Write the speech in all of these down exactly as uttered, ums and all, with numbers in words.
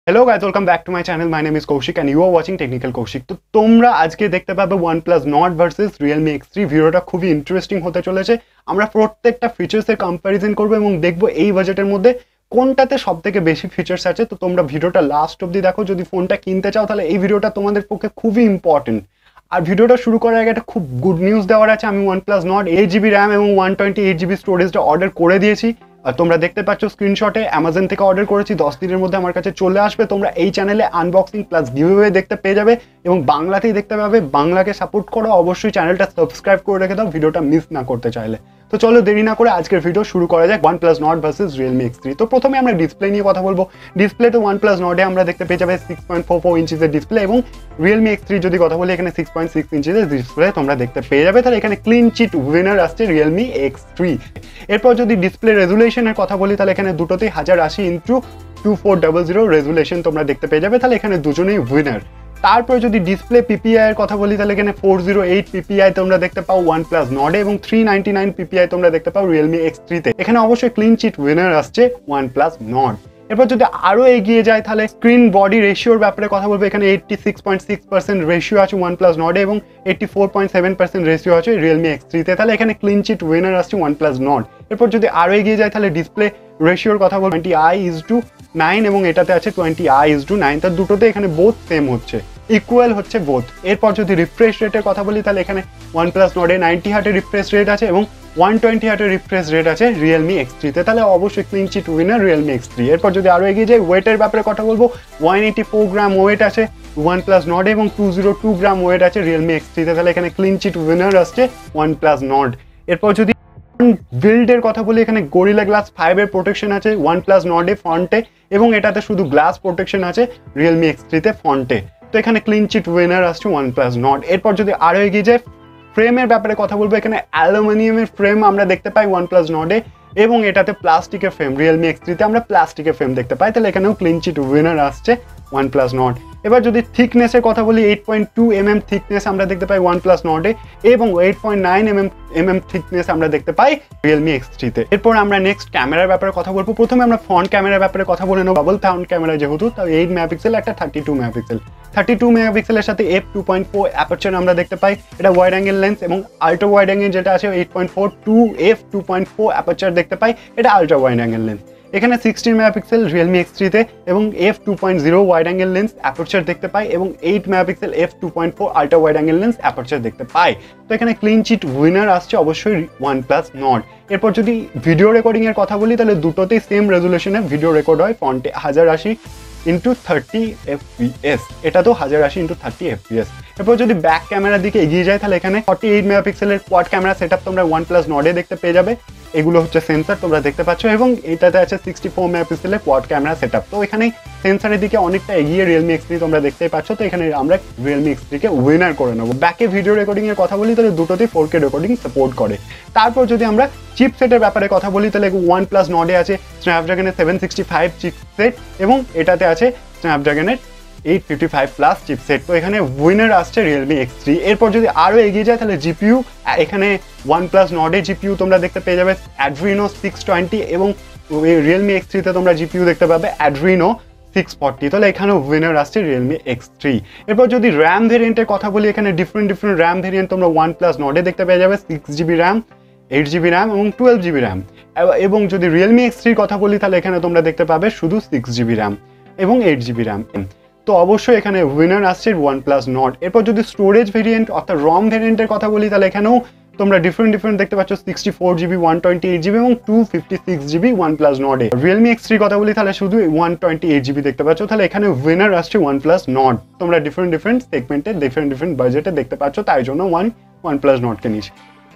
Hello guys, welcome back to my channel. My name is Kaushik and you are watching Technical Kaushik. তো তোমরা আজকে দেখতে পাবে OnePlus Nord versus Realme X three. ভিডিওটা খুবই interesting হতে চলেছে। আমরা প্রত্যেকটা ফিচারসের কম্পারিজন করব এবং দেখব এই বাজেটের মধ্যে কোনটাতে সবথেকে বেশি ফিচারস আছে। তো তোমরা ভিডিওটা লাস্ট অবধি দেখো। যদি ফোনটা কিনতে চাও তাহলে এই ভিডিওটা তোমাদের পক্ষে খুবই ইম্পর্টেন্ট। আর ভিডিওটা শুরু করার আগে একটা খুব গুড নিউজ দেওয়ার আছে। আমি OnePlus Nord eight GB RAM এবং ওয়ান টোয়েন্টি এইট জিবি স্টোরেজটা অর্ডার করে দিয়েছি। আর তোমরা দেখতে পাচ্ছ স্ক্রিনশটে অ্যামাজন থেকে অর্ডার করেছি, দশ দিনের মধ্যে আমার কাছে চলে আসবে। তোমরা এই চ্যানেলে আনবক্সিং প্লাস গিভঅ্যাওয়ে দেখতে পেয়ে যাবে এবং বাংলাতেই দেখতে পাবে। বাংলাকে সাপোর্ট করো, অবশ্যই চ্যানেলটা সাবস্ক্রাইব করে রেখে দাও ভিডিওটা মিস না করতে চাইলে। তো চলো দেরি না করে আজকের ভিডিও শুরু করা যাক। OnePlus Nord versus Realme X three. তো প্রথমে আমরা ডিসপ্লে নিয়ে কথা বলবো। ডিসপ্লে তো OnePlus Nord-এ আমরা দেখতে পেয়ে যাবে সিক্স পয়েন্ট ফোর ফোর ইঞ্চিসের ডিসপ্লে এবং Realme এক্স থ্রি যদি কথা বলি এখানে সিক্স পয়েন্ট সিক্স ইঞ্চিসের ডিসপ্লে তোমরা দেখতে পেয়ে যাবে। তাহলে এখানে ক্লিন চিট উইনার আসছে Realme এক্স থ্রি। এরপর যদি ডিসপ্লে রেজুলেশনের কথা বলি তাহলে এখানে দুটোতেই হাজার আশি into two four double zero resolution তোমরা দেখতে পেয়ে যাবে। তাহলে এখানে দুজনেই উইনার। তারপর যদি ডিসপ্লে পিপিআই এর কথা বলি তাহলে এখানে ফোর জিরো এইট পিপিআই তোমরা দেখতে পাও OnePlus Nord এবং থ্রি নাইনটি নাইন পিপিআই তোমরা দেখতে পাও Realme এক্স থ্রি তে। এখানে অবশ্যই ক্লিন চিট উইনার আসছে OnePlus Nord। এরপর যদি আরো এগিয়ে যায় তাহলে স্ক্রিন বডি রেশিওর ব্যাপারে কথা বলবো। এখানে eighty six point six percent ratio আছে OnePlus Nord এবং eighty four point seven percent ratio আছে Realme এক্স থ্রি তে। তাহলে এখানে ক্লিন চিট উইনার আসছে OnePlus Nord। এরপর যদি আরো এগিয়ে যায় তাহলে ডিসপ্লে রেশিওর কথা বলবো twenty I is to nine এবং এটাতে আছে twenty I is to nine. তার দুটোতে এখানে বোথ সেম হচ্ছে, ইকুয়াল হচ্ছে বোথ। এরপর যদি রিফ্রেশ রেটের কথা বলি তাহলে এখানে OnePlus Nord-এ নাইনটি হার্টের রিফ্রেশ রেট আছে এবং ওয়ান টোয়েন্টি হার্টের রিফ্রেশ রেট আছে Realme এক্স থ্রি তে। তাহলে অবশ্যই clean chit winner Realme X three. এরপর যদি আরো এগিয়ে যাই ওয়েটের ব্যাপারে কথা বলবো। One eighty four gram weight আছে OnePlus Nord এবং two zero two gram weight আছে Realme এক্স থ্রি তে। তাহলে এখানে ক্লিন চিট উইনার আসছে OnePlus Nord। এরপর যদি বিল্ডের কথা বলি এখানে গরিলা গ্লাস ফাইভ এর প্রোটেকশন আছে OnePlus Nord-এ ফন্টে এবং এটাতে শুধু গ্লাস প্রোটেকশন আছে Realme এক্স থ্রি তে ফন্টে। তো এখানে ক্লিন চিট উইনার আসছে OnePlus Nord। এরপর যদি আরো এগিয়ে যায় ফ্রেমের ব্যাপারে কথা বলবো। এখানে অ্যালুমিনিয়ামের ফ্রেম আমরা দেখতে পাই OnePlus Nord-এ এবং এটাতে প্লাস্টিকের ফ্রেম Realme এক্স থ্রি তে আমরা প্লাস্টিকের ফ্রেম দেখতে পাই। তাহলে এখানেও ক্লিন চিট উইনার আসছে OnePlus Nord। এবার যদি থিকনেসের কথা বলি eight point two M M thickness আমরা দেখতে পাই OnePlus Nord-এ এবং eight point nine M M M M thickness আমরা দেখতে পাই Realme এক্স থ্রি তে। এরপর আমরা নেক্সট ক্যামেরার ব্যাপারে কথা বলবো। প্রথমে আমরা ফ্রন্ট ক্যামেরার ব্যাপারে কথা বলে নেব। ডাবল ফ্রন্ট ক্যামেরা যেহেতু তাই এইট মেগাপিক্সেল একটা thirty two megapixel thirty two মেগাপিক্সেলের সাথে F two point four aperture আমরা দেখতে পাই। এটা ওয়াইড অ্যাঙ্গেল লেন্স এবং আল্ট্রা ওয়াইড অ্যাঙ্গেল যেটা আছে eight point four two F two point four aperture দেখতে পাই। এটা আল্ট্রা ওয়াইড অ্যাঙ্গেল লেন্স। এখানে sixteen megapixel Realme X three তে এবং F two point zero wide angle lens aperture দেখতে পাই এবং eight megapixel F two point four ultra wide angle lens aperture দেখতে পাই। তো এখানে ক্লিন চিট উইনার আসছে অবশ্যই OnePlus Nord। এরপর যদি ভিডিও রেকর্ডিং এর কথা বলি তাহলে দুটোতেই সেম রেজুলেশনে ভিডিও রেকর্ড হয় ফন্টে হাজার আশি ইন্টু থার্টি এফপিএস। এটা তো হাজার আশি ইন্টু থার্টি এফপিএস। এরপর যদি ব্যাক ক্যামেরার দিকে এগিয়ে যায় তাহলে এখানে ফর্টি এইট মেগাপিক্সেলের কোয়াড ক্যামেরা সেট আপ তোমরা OnePlus Nord-এ দেখতে পেয়ে যাবে। এগুলো হচ্ছে সেন্সার তোমরা দেখতে পাচ্ছ এবং এটাতে আছে সিক্সটি ফোর মেগাপিক্সেলের কোয়াড ক্যামেরা সেট আপ। তো এখানে সেন্সারের দিকে অনেকটা এগিয়ে Realme এক্স থ্রি তোমরা দেখতেই পাচ্ছ। তো এখানে আমরা Realme এক্স থ্রি কে উইনার করে নেবো। ব্যাকে ভিডিও রেকর্ডিং এর কথা বলি তাহলে দুটোতেই ফোর কে রেকর্ডিং সাপোর্ট করে। তারপর যদি আমরা চিপসেটের ব্যাপারে কথা বলি তাহলে OnePlus Nord-এ আছে স্ন্যাপড্রাগনের সেভেন সিক্সটি ফাইভ চিপসেট এবং এটাতে আছে স্ন্যাপড্রাগনের eight fifty five plus chipset. তো এখানে উইনার আসছে Realme এক্স থ্রি। এরপর যদি আরো এগিয়ে যায় তাহলে জিপিইউ এখানে OnePlus Nord-এ জিপিইউ তোমরা দেখতে পেয়ে যাবে Adreno সিক্স টোয়েন্টি এবং Realme এক্স থ্রি তে তোমরা জিপিইউ দেখতে পাবে Adreno সিক্স ফর্টি। তাহলে এখানেও উইনার আসছে Realme এক্স থ্রি। এরপর যদি র্যাম ভেরিয়েন্টের কথা বলি এখানে ডিফারেন্ট ডিফারেন্ট র্যাম ভেরিয়েন্ট তোমরা OnePlus Nord-এ দেখতে পেয়ে যাবে six GB RAM, eight GB RAM এবং টুয়েলভ জিবি র্যাম। এবং যদি Realme এক্স থ্রির কথা বলি তাহলে এখানে তোমরা দেখতে পাবে শুধু সিক্স জিবি র্যাম এবং এইট জিবি র্যাম। তো অবশ্যই এখানে উইনার আসছে OnePlus Nord। এরপর যদি স্টোরেজ ভেরিয়েন্ট অর্থাৎ রম ভেরিয়েন্টের কথা বলি তাহলে এখানেও তোমরা ডিফারেন্ট ডিফারেন্ট দেখতে পাচ্ছ sixty four GB, one twenty eight GB এবং two fifty six GB OnePlus Nord-এ। Realme এক্স থ্রির কথা বলি তাহলে শুধু ওয়ান টোয়েন্টি এইট জিবি দেখতে পাচ্ছ। তাহলে এখানে উইনার আসছে OnePlus Nord। তোমরা ডিফারেন্ট ডিফারেন্ট সেগমেন্টে ডিফারেন্ট ডিফারেন্ট বাজেটে দেখতে পাচ্ছ, তাই জন্য ওয়ান OnePlus Nord-কে নিয়েছি।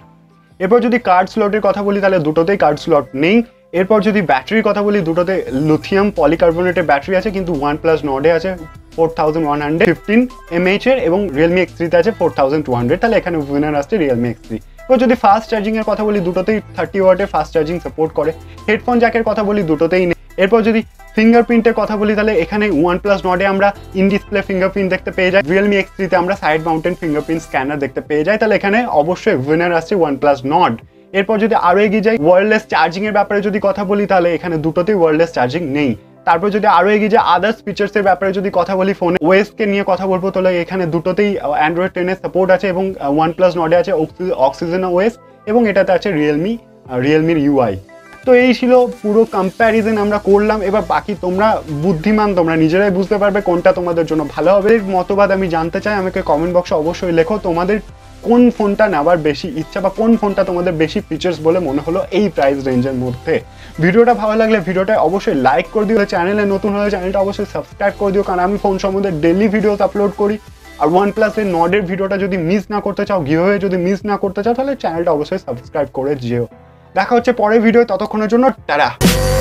এরপর যদি কার্ড স্লটের কথা বলি তাহলে দুটোতেই কার্ড স্লট নেই। এরপর যদি ব্যাটারির কথা বলি দুটোতে লিথিয়াম পলিকার্বনেটের ব্যাটারি আছে কিন্তু OnePlus Nord-এ আছে four thousand one hundred fifteen mAh এর এবং Realme এক্স থ্রি তে আছে ফোর থাউজেন্ড টু হান্ড্রেড। তাহলে এখানে উইনার আসছে Realme এক্স থ্রি। এবার যদি ফাস্ট চার্জিং এর কথা বলি দুটোতেই থার্টি ওয়াটের ফাস্ট চার্জিং সাপোর্ট করে। হেডফোন জ্যাকের কথা বলি দুটোতেই নেই। এরপর যদি ফিঙ্গারপ্রিন্টের কথা বলি তাহলে এখানে OnePlus Nord-এ আমরা ইন ডিসপ্লে ফিঙ্গারপ্রিন্ট দেখতে পেয়ে যাই। Realme এক্স থ্রি তে আমরা সাইড মাউন্টেন ফিঙ্গারপ্রিন্ট স্ক্যানার দেখতে পেয়ে যাই। তাহলে এখানে অবশ্যই উইনার আসছে OnePlus Nord। এরপর যদি আরো এগিয়ে যাই ওয়্যারলেস চার্জিং এর ব্যাপারে যদি কথা বলি তাহলে এখানে দুটোতেই ওয়্যারলেস চার্জিং নেই। তারপর যদি আরও এগিয়ে যে আদার্স ফিচার্সের ব্যাপারে যদি কথা বলি, ফোনে ওএসকে নিয়ে কথা বলবো, তাহলে এখানে দুটোতেই অ্যান্ড্রয়েড টেনের সাপোর্ট আছে এবং ওয়ানপ্লাস নর্ডে আছে অক্সিজেন ওএস এবং এটাতে আছে রিয়েলমি রিয়েলমির ইউআই। তো এই ছিল পুরো কম্প্যারিজন আমরা করলাম। এবার বাকি তোমরা বুদ্ধিমান, তোমরা নিজেরাই বুঝতে পারবে কোনটা তোমাদের জন্য ভালো হবে। মতবাদ আমি জানতে চাই, আমাকে কমেন্ট বক্সে অবশ্যই লেখো তোমাদের কোন ফোনটা নেওয়ার বেশি ইচ্ছা বা কোন ফোনটা তোমাদের বেশি ফিচার্স বলে মনে হলো এই প্রাইস রেঞ্জের মধ্যে। ভিডিওটা ভালো লাগলে ভিডিওটা অবশ্যই লাইক করে দিও, চ্যানেলে নতুন হলে চ্যানেলটা অবশ্যই সাবস্ক্রাইব করে দিও, কারণ আমি ফোন সম্বন্ধে ডেইলি ভিডিওস আপলোড করি। আর ওয়ানপ্লাসের নর্ডের ভিডিওটা যদি মিস না করতে চাও, গিভওয়ে যদি মিস না করতে চাও, তাহলে চ্যানেলটা অবশ্যই সাবস্ক্রাইব করে যেও। দেখা হচ্ছে পরের ভিডিও, ততক্ষণের জন্য টাটা।